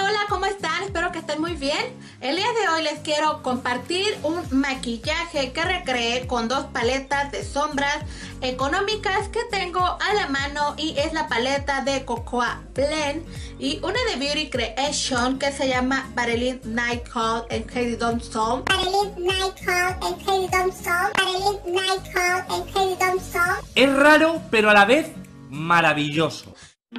Hola, ¿cómo están? Espero que estén muy bien. El día de hoy les quiero compartir un maquillaje que recreé con dos paletas de sombras económicas que tengo a la mano, y es la paleta de Cocoa Blend y una de Beauty Creation que se llama Marilyn Night Hall and Katie Thompson. Es raro, pero a la vez maravilloso.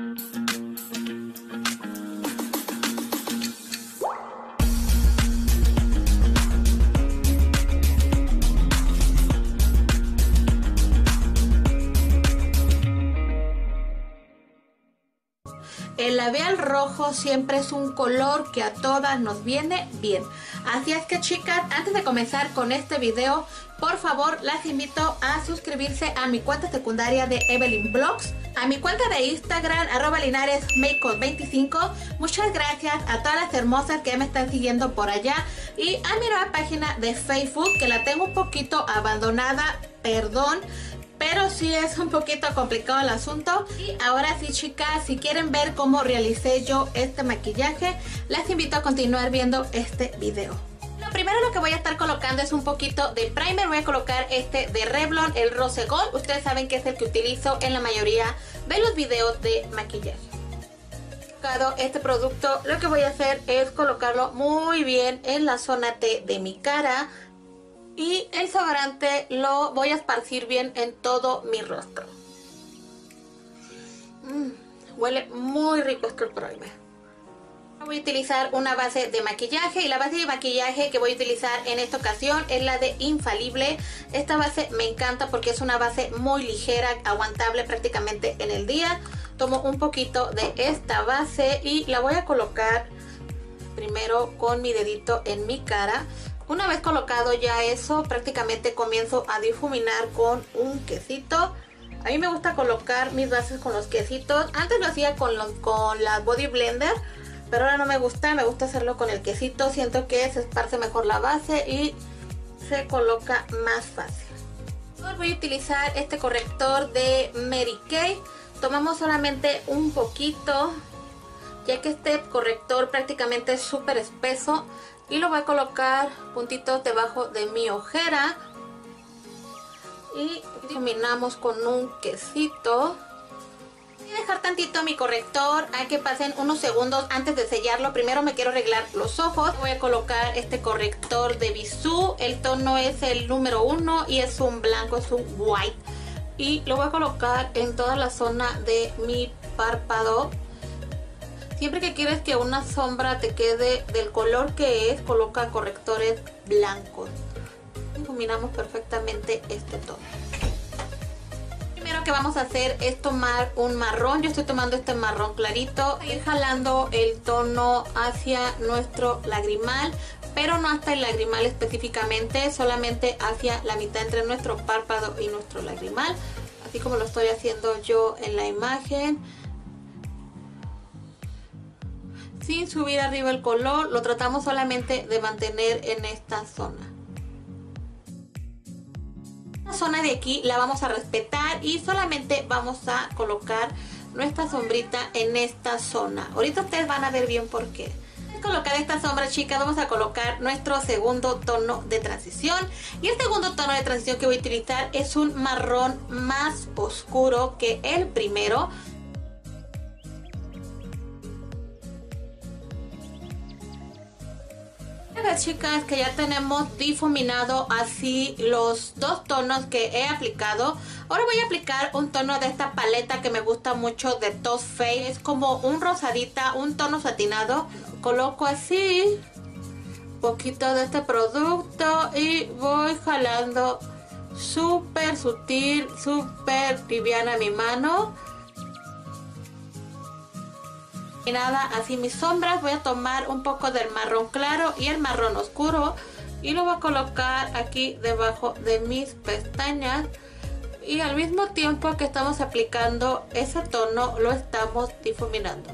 El labial rojo siempre es un color que a todas nos viene bien. Así es que, chicas, antes de comenzar con este video, por favor las invito a suscribirse a mi cuenta secundaria de Evelyn Vlogs, a mi cuenta de Instagram @linaresmakeup25. Muchas gracias a todas las hermosas que me están siguiendo por allá, y a mi nueva página de Facebook, que la tengo un poquito abandonada, perdón, pero sí es un poquito complicado el asunto. Y ahora sí, chicas, si quieren ver cómo realicé yo este maquillaje, las invito a continuar viendo este video. Lo primero lo que voy a estar colocando es un poquito de primer. Voy a colocar este de Revlon, el Rose Gold. Ustedes saben que es el que utilizo en la mayoría de los videos de maquillaje. Este producto, lo que voy a hacer es colocarlo muy bien en la zona T de mi cara. Y el sobrante lo voy a esparcir bien en todo mi rostro. Huele muy rico este primer. Voy a utilizar una base de maquillaje, y la base de maquillaje que voy a utilizar en esta ocasión es la de Infalible. Esta base me encanta porque es una base muy ligera, aguantable prácticamente en el día. Tomo un poquito de esta base y la voy a colocar primero con mi dedito en mi cara. Una vez colocado ya eso, prácticamente comienzo a difuminar con un quesito. A mí me gusta colocar mis bases con los quesitos. Antes lo hacía con la Body Blender, pero ahora no me gusta hacerlo con el quesito. Siento que se esparce mejor la base y se coloca más fácil. Ahora voy a utilizar este corrector de Mary Kay. Tomamos solamente un poquito, ya que este corrector prácticamente es súper espeso. Y lo voy a colocar puntitos debajo de mi ojera. Y difuminamos con un quesito. Voy a dejar tantito mi corrector a que pasen unos segundos antes de sellarlo. Primero me quiero arreglar los ojos. Voy a colocar este corrector de Bisú. El tono es el número 1 y es un blanco, es un white. Y lo voy a colocar en toda la zona de mi párpado. Siempre que quieres que una sombra te quede del color que es, coloca correctores blancos. Difuminamos perfectamente este tono. Lo primero que vamos a hacer es tomar un marrón. Yo estoy tomando este marrón clarito. Ir jalando el tono hacia nuestro lagrimal, pero no hasta el lagrimal específicamente, solamente hacia la mitad entre nuestro párpado y nuestro lagrimal. Así como lo estoy haciendo yo en la imagen. Sin subir arriba el color, lo tratamos solamente de mantener en esta zona. La zona de aquí la vamos a respetar y solamente vamos a colocar nuestra sombrita en esta zona. Ahorita ustedes van a ver bien por qué. Al colocar esta sombra, chicas, vamos a colocar nuestro segundo tono de transición. Y el segundo tono de transición que voy a utilizar es un marrón más oscuro que el primero. Chicas, que ya tenemos difuminado así los dos tonos que he aplicado. Ahora voy a aplicar un tono de esta paleta que me gusta mucho, de Too Faced. Es como un rosadita, un tono satinado. Coloco así un poquito de este producto y voy jalando súper sutil, súper liviana mi mano. Y nada, así mis sombras. Voy a tomar un poco del marrón claro y el marrón oscuro y lo voy a colocar aquí debajo de mis pestañas, y al mismo tiempo que estamos aplicando ese tono lo estamos difuminando.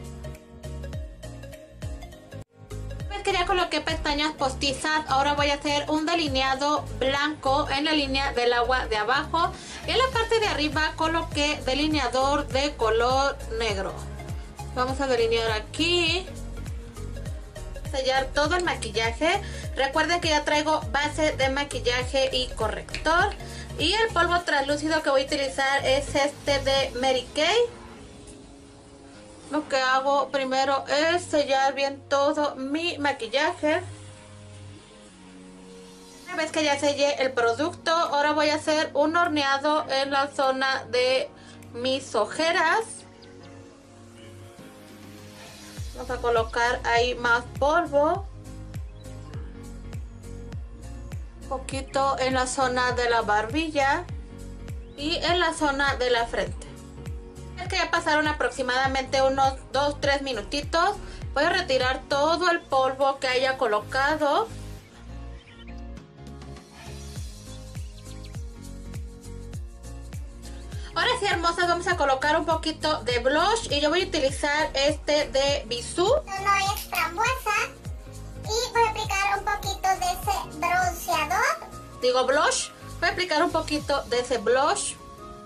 Una vez que ya coloqué pestañas postizas, ahora voy a hacer un delineado blanco en la línea del agua de abajo, y en la parte de arriba coloqué delineador de color negro. Vamos a delinear aquí sellar todo el maquillaje. Recuerden que ya traigo base de maquillaje y corrector. Y el polvo translúcido que voy a utilizar es este de Mary Kay. Lo que hago primero es sellar bien todo mi maquillaje. Una vez que ya sellé el producto, ahora voy a hacer un horneado en la zona de mis ojeras. Vamos a colocar ahí más polvo. Un poquito en la zona de la barbilla y en la zona de la frente. Es que ya pasaron aproximadamente unos 2-3 minutitos. Voy a retirar todo el polvo que haya colocado. Ahora sí, hermosas, vamos a colocar un poquito de blush y yo voy a utilizar este de Bisú. No es frambuesa y voy a aplicar un poquito de ese bronceador. Digo blush, voy a aplicar un poquito de ese blush.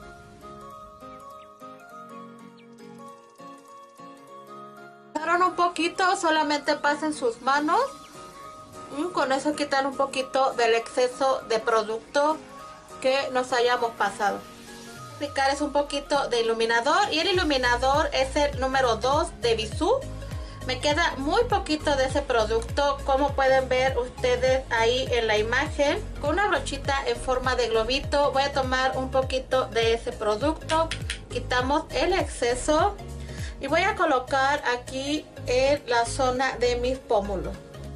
Pasaron un poquito, solamente pasen sus manos. Con eso quitan un poquito del exceso de producto que nos hayamos pasado. Aplicar es un poquito de iluminador y el iluminador es el número 2 de Bisú. Me queda muy poquito de ese producto, como pueden ver ustedes ahí en la imagen. Con una brochita en forma de globito voy a tomar un poquito de ese producto, quitamos el exceso y voy a colocar aquí en la zona de mis pómulos.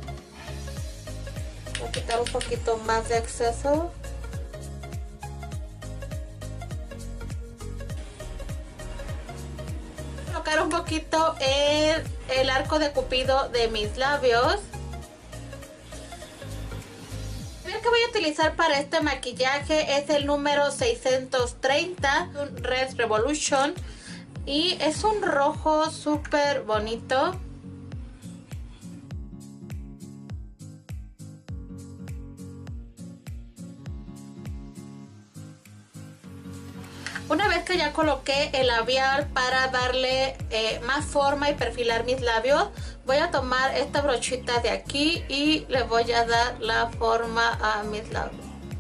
Voy a quitar un poquito más de exceso. Colocar un poquito el arco de cupido de mis labios. El que voy a utilizar para este maquillaje es el número 630, un Red Revolution, y es un rojo súper bonito. Una vez que ya coloqué el labial para darle más forma y perfilar mis labios, voy a tomar esta brochita de aquí y le voy a dar la forma a mis labios.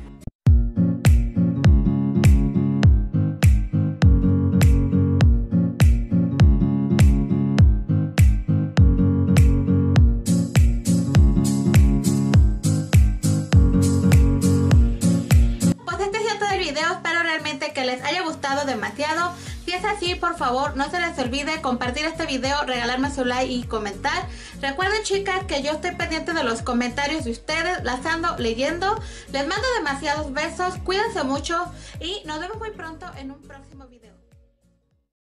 Espero realmente que les haya gustado demasiado. Si es así, por favor, no se les olvide compartir este video, regalarme su like y comentar. Recuerden, chicas, que yo estoy pendiente de los comentarios de ustedes, las ando leyendo. Les mando demasiados besos, cuídense mucho y nos vemos muy pronto en un próximo video.